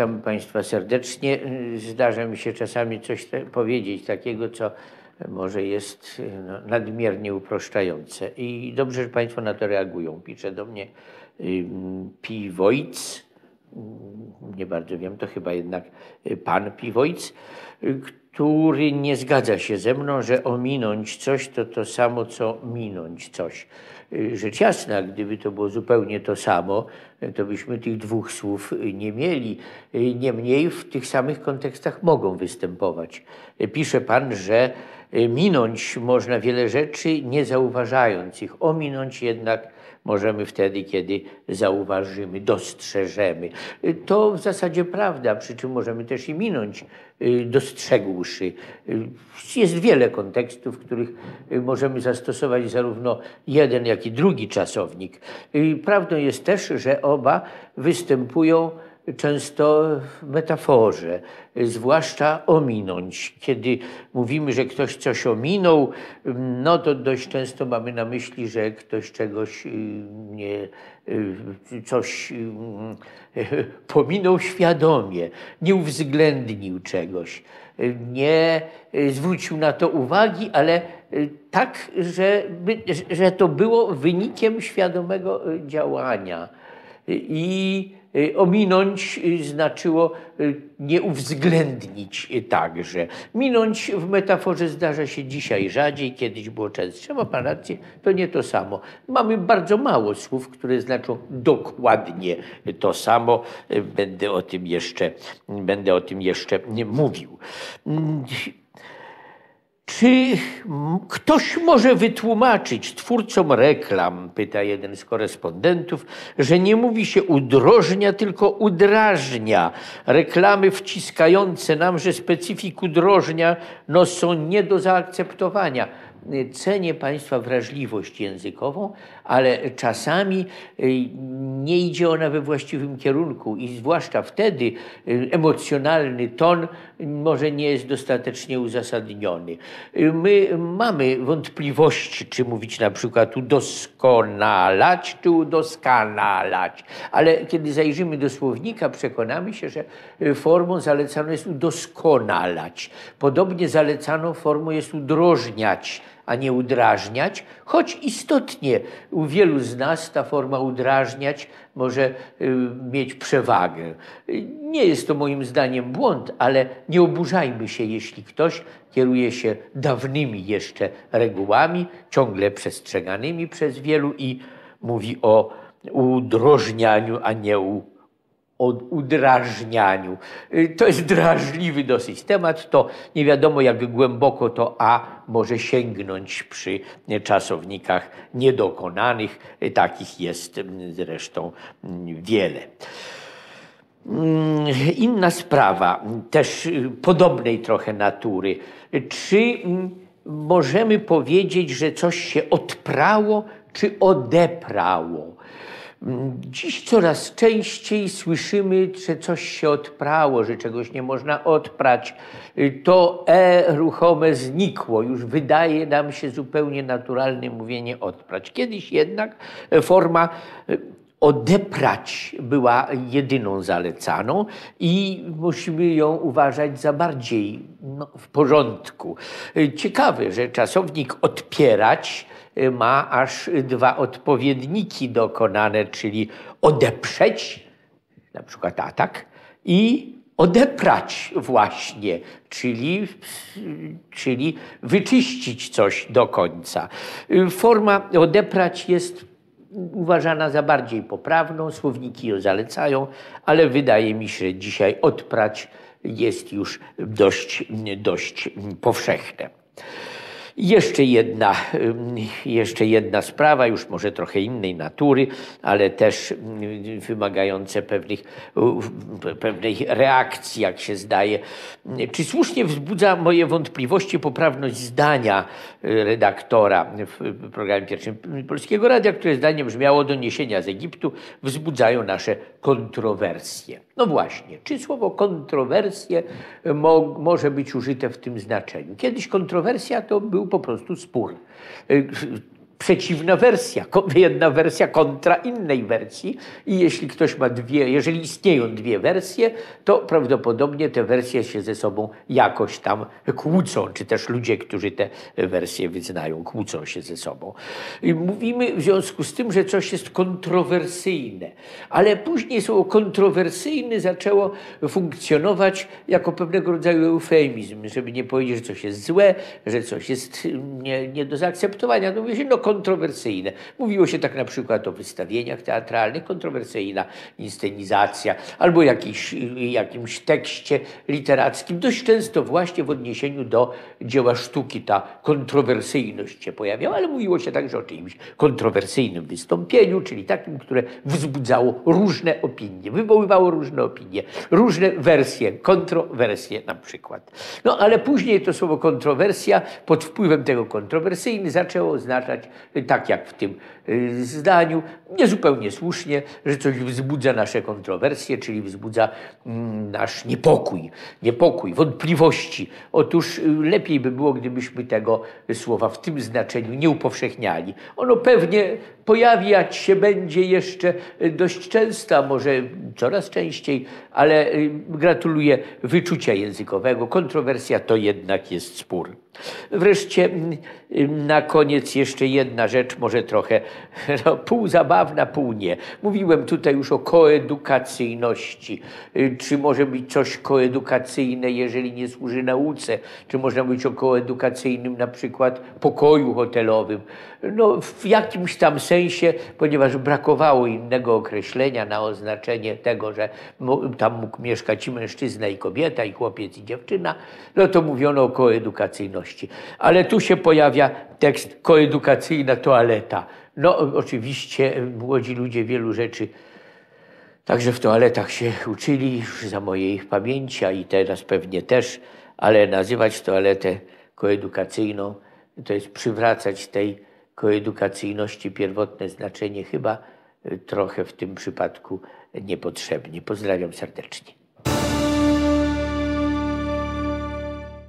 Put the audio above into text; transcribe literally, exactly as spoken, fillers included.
Witam Państwa serdecznie. Zdarza mi się czasami coś powiedzieć takiego, co może jest no, nadmiernie uproszczające. I dobrze, że Państwo na to reagują. Pisze do mnie Piwojc, nie bardzo wiem, to chyba jednak pan Piwojc, który nie zgadza się ze mną, że ominąć coś to to samo, co minąć coś. Rzecz jasna, gdyby to było zupełnie to samo, to byśmy tych dwóch słów nie mieli. Niemniej w tych samych kontekstach mogą występować. Pisze pan, że minąć można wiele rzeczy, nie zauważając ich. Ominąć jednak możemy wtedy, kiedy zauważymy, dostrzeżemy. To w zasadzie prawda, przy czym możemy też i minąć, dostrzegłszy. Jest wiele kontekstów, w których możemy zastosować zarówno jeden, jak i drugi czasownik. Prawdą jest też, że oba występują często w metaforze, zwłaszcza ominąć. Kiedy mówimy, że ktoś coś ominął, no to dość często mamy na myśli, że ktoś czegoś nie, coś pominął świadomie, nie uwzględnił czegoś, nie zwrócił na to uwagi, ale tak, że, że to było wynikiem świadomego działania. I ominąć znaczyło nie uwzględnić także. Minąć w metaforze zdarza się dzisiaj rzadziej, kiedyś było częstsze. Ma pan rację, to nie to samo. Mamy bardzo mało słów, które znaczą dokładnie to samo. Będę o tym jeszcze, będę o tym jeszcze mówił. Czy ktoś może wytłumaczyć twórcom reklam, pyta jeden z korespondentów, że nie mówi się udrożnia, tylko udrażnia. Reklamy wciskające nam, że specyfik udrożnia no, są nie do zaakceptowania. Cenię Państwa wrażliwość językową, ale czasami nie idzie ona we właściwym kierunku i zwłaszcza wtedy emocjonalny ton może nie jest dostatecznie uzasadniony. My mamy wątpliwości, czy mówić na przykład udoskonalać, czy udoskanalać, ale kiedy zajrzymy do słownika, przekonamy się, że formą zalecaną jest udoskonalać. Podobnie zalecaną formą jest udrożniać, a nie udrażniać, choć istotnie u wielu z nas ta forma udrażniać może y, mieć przewagę. Nie jest to moim zdaniem błąd, ale nie oburzajmy się, jeśli ktoś kieruje się dawnymi jeszcze regułami, ciągle przestrzeganymi przez wielu i mówi o udrożnianiu, a nie u o udrażnianiu. To jest drażliwy dosyć temat, to nie wiadomo jak głęboko to A może sięgnąć przy czasownikach niedokonanych. Takich jest zresztą wiele. Inna sprawa, też podobnej trochę natury. Czy możemy powiedzieć, że coś się odprało, czy odeprało? Dziś coraz częściej słyszymy, że coś się odprało, że czegoś nie można odprać. To e ruchome znikło. Już wydaje nam się zupełnie naturalne mówienie odprać. Kiedyś jednak forma odeprać była jedyną zalecaną i musimy ją uważać za bardziej no, w porządku. Ciekawe, że czasownik odpierać ma aż dwa odpowiedniki dokonane, czyli odeprzeć, na przykład atak, i odeprać właśnie, czyli, czyli wyczyścić coś do końca. Forma odeprać jest uważana za bardziej poprawną, słowniki ją zalecają, ale wydaje mi się, że dzisiaj odprać jest już dość, dość powszechne. Jeszcze jedna, jeszcze jedna sprawa, już może trochę innej natury, ale też wymagające pewnych, pewnej reakcji, jak się zdaje. Czy słusznie wzbudza moje wątpliwości poprawność zdania redaktora w programie pierwszym Polskiego Radia, które zdanie brzmiało: doniesienia z Egiptu wzbudzają nasze kontrowersje. No właśnie, czy słowo kontrowersje mo może być użyte w tym znaczeniu? Kiedyś kontrowersja to był po prostu spór. przeciwna wersja, jedna wersja kontra innej wersji i jeśli ktoś ma dwie, jeżeli istnieją dwie wersje, to prawdopodobnie te wersje się ze sobą jakoś tam kłócą, czy też ludzie, którzy te wersje wyznają, kłócą się ze sobą. I mówimy w związku z tym, że coś jest kontrowersyjne, ale później słowo kontrowersyjny zaczęło funkcjonować jako pewnego rodzaju eufemizm, żeby nie powiedzieć, że coś jest złe, że coś jest nie, nie do zaakceptowania. No mówi się, no kontrowersyjne. Mówiło się tak na przykład o wystawieniach teatralnych, kontrowersyjna inscenizacja, albo jakiś, jakimś tekście literackim. Dość często właśnie w odniesieniu do dzieła sztuki ta kontrowersyjność się pojawiała, ale mówiło się także o czymś kontrowersyjnym wystąpieniu, czyli takim, które wzbudzało różne opinie, wywoływało różne opinie, różne wersje, kontrowersje na przykład. No ale później to słowo kontrowersja pod wpływem tego kontrowersyjny zaczęło oznaczać, tak jak w tym zdaniu, niezupełnie słusznie, że coś wzbudza nasze kontrowersje, czyli wzbudza mm, nasz niepokój, niepokój, wątpliwości. Otóż lepiej by było, gdybyśmy tego słowa w tym znaczeniu nie upowszechniali. Ono pewnie pojawiać się będzie jeszcze dość często, a może coraz częściej, ale gratuluję wyczucia językowego. Kontrowersja to jednak jest spór. Wreszcie na koniec jeszcze jedna rzecz, może trochę no, pół zabawna, pół nie. Mówiłem tutaj już o koedukacyjności. Czy może być coś koedukacyjne, jeżeli nie służy nauce? Czy można mówić o koedukacyjnym na przykład pokoju hotelowym? No w jakimś tam sensie, ponieważ brakowało innego określenia na oznaczenie tego, że tam mógł mieszkać i mężczyzna, i kobieta, i chłopiec, i dziewczyna, no to mówiono o koedukacyjności. Ale tu się pojawia tekst koedukacyjna toaleta. No oczywiście młodzi ludzie wielu rzeczy także w toaletach się uczyli już za mojej pamięci, a i teraz pewnie też, ale nazywać toaletę koedukacyjną to jest przywracać tej koedukacyjności pierwotne znaczenie chyba trochę w tym przypadku niepotrzebnie. Pozdrawiam serdecznie.